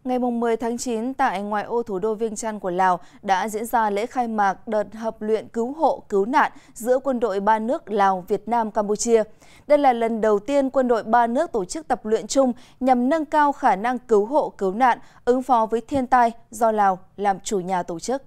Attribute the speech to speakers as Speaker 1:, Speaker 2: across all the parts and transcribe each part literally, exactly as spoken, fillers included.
Speaker 1: Ngày mười tháng chín, tại ngoại ô thủ đô Viêng Chăn của Lào đã diễn ra lễ khai mạc đợt hợp luyện cứu hộ cứu nạn giữa quân đội ba nước Lào, Việt Nam, Campuchia. Đây là lần đầu tiên quân đội ba nước tổ chức tập luyện chung nhằm nâng cao khả năng cứu hộ cứu nạn, ứng phó với thiên tai do Lào làm chủ nhà tổ chức.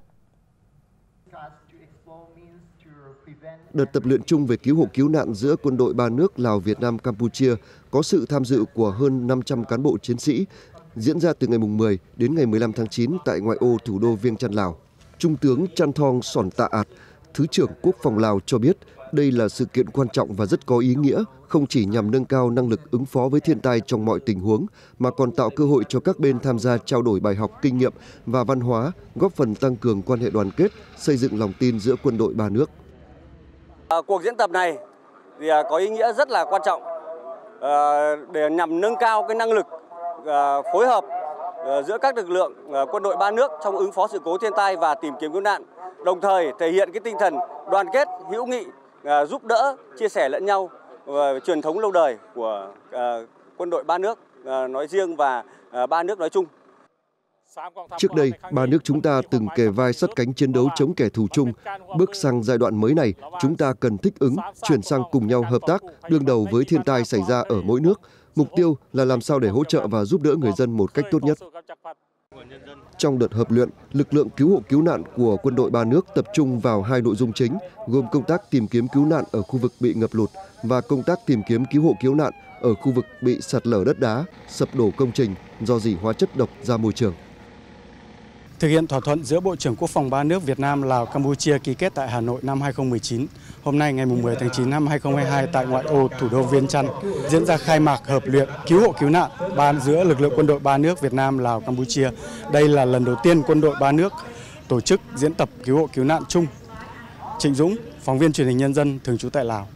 Speaker 2: Đợt tập luyện chung về cứu hộ cứu nạn giữa quân đội ba nước Lào, Việt Nam, Campuchia có sự tham dự của hơn năm trăm cán bộ chiến sĩ, diễn ra từ ngày mười đến ngày mười lăm tháng chín tại ngoại ô thủ đô Viêng Chăn, Lào. Trung tướng Chan Thong Sòn Tạ Ạt, Thứ trưởng Quốc phòng Lào cho biết đây là sự kiện quan trọng và rất có ý nghĩa, không chỉ nhằm nâng cao năng lực ứng phó với thiên tai trong mọi tình huống, mà còn tạo cơ hội cho các bên tham gia trao đổi bài học kinh nghiệm và văn hóa, góp phần tăng cường quan hệ đoàn kết, xây dựng lòng tin giữa quân đội ba nước.
Speaker 3: Cuộc diễn tập này thì có ý nghĩa rất là quan trọng để nhằm nâng cao cái năng lực phối hợp giữa các lực lượng quân đội ba nước trong ứng phó sự cố thiên tai và tìm kiếm cứu nạn, đồng thời thể hiện cái tinh thần đoàn kết, hữu nghị, giúp đỡ, chia sẻ lẫn nhau, truyền thống lâu đời của quân đội ba nước nói riêng và ba nước nói chung.
Speaker 2: Trước đây, ba nước chúng ta từng kề vai sát cánh chiến đấu chống kẻ thù chung. Bước sang giai đoạn mới này, chúng ta cần thích ứng, chuyển sang cùng nhau hợp tác, đương đầu với thiên tai xảy ra ở mỗi nước. Mục tiêu là làm sao để hỗ trợ và giúp đỡ người dân một cách tốt nhất. Trong đợt hợp luyện, lực lượng cứu hộ cứu nạn của quân đội ba nước tập trung vào hai nội dung chính, gồm công tác tìm kiếm cứu nạn ở khu vực bị ngập lụt và công tác tìm kiếm cứu hộ cứu nạn ở khu vực bị sạt lở đất đá, sập đổ công trình do rỉ hóa chất độc ra môi trường.
Speaker 4: Thực hiện thỏa thuận giữa Bộ trưởng Quốc phòng ba nước Việt Nam, Lào, Campuchia ký kết tại Hà Nội năm hai nghìn không trăm mười chín, hôm nay ngày mười tháng chín năm hai nghìn không trăm hai mươi hai tại ngoại ô thủ đô Viêng Chăn diễn ra khai mạc hợp luyện cứu hộ cứu nạn ban giữa lực lượng quân đội ba nước Việt Nam, Lào, Campuchia. Đây là lần đầu tiên quân đội ba nước tổ chức diễn tập cứu hộ cứu nạn chung. Trịnh Dũng, phóng viên Truyền hình Nhân dân thường trú tại Lào.